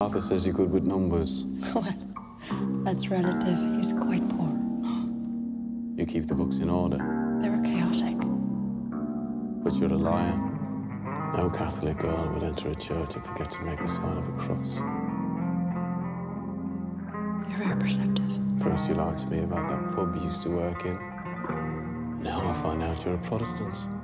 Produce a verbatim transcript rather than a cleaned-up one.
Arthur says you're good with numbers. Well, that's relative. He's quite poor. You keep the books in order. They were chaotic. But you're a liar. No Catholic girl would enter a church and forget to make the sign of a cross. You're very perceptive. First you lied to me about that pub you used to work in. Now I find out you're a Protestant.